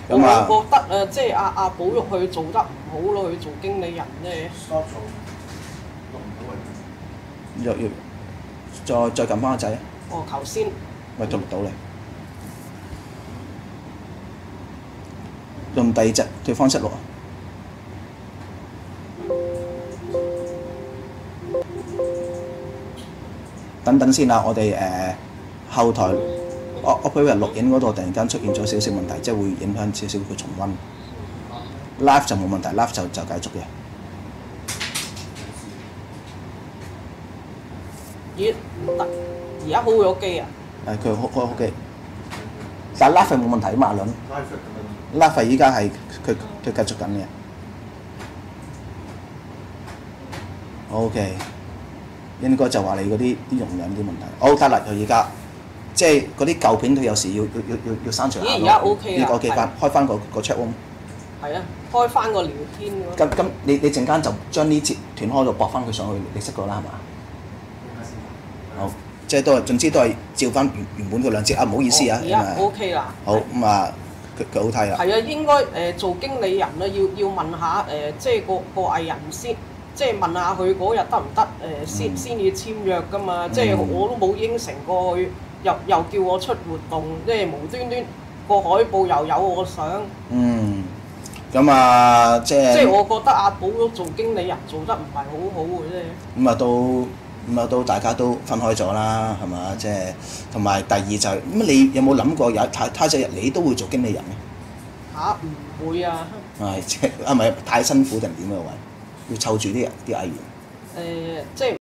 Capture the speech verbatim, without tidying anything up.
咁啊， 我覺得誒，即係阿阿寶玉佢做得唔好咯，佢做經理人咧。 stop 做，錄唔到為止。 要要再再撳翻個掣， 哦，頭先咪做唔到你。用第二隻對方式錄啊！等等先啦，我哋誒、呃、後台 operator 錄影嗰度突然間出現咗少少問題，即係會影響少少佢重温。live 就冇問題 ，live 就就繼續嘅。 咦唔得，而家好咗機啊！ 誒，佢開開好機，但係 live 冇問題啊嘛，阿倫。 拉出咁樣。 live 依家係佢佢繼續緊嘅。OK。應該就話你嗰啲啲容量啲問題。好得啦，佢而家即係嗰啲舊片，佢有時要要要要要刪除下咦而家 OK 啦要改記翻，開翻個個 chat room。 係啊，開翻個聊天嗰咁咁，你你陣間就將呢節斷開度駁翻佢上去，你識個啦係嘛？好，即係都係總之都係照翻原原本嗰兩節啊，唔好意思啊。 而家 OK 啦。 好咁啊，佢佢好睇啊。 係啊，應該誒、呃、做經理人咧，要要問下誒、呃，即係個個藝人先。即係問下佢嗰日得唔得誒先先至簽約㗎嘛？嗯、即係我都冇應承過佢，又又叫我出活動，即係無端端個海報又有我相。 嗯，咁啊，即係。 即係我覺得阿寶都做經理人做得唔係好好嘅啫。 咁啊都咁啊都大家都分開咗啦，係嘛？即係同埋第二就係、是、咁，你有冇諗過有太太仔日你都會做經理人嘅？ 吓？唔會啊！ 係即係啊，咪太辛苦定點啊？喂，要湊住啲人啲藝員。 誒、呃，即係。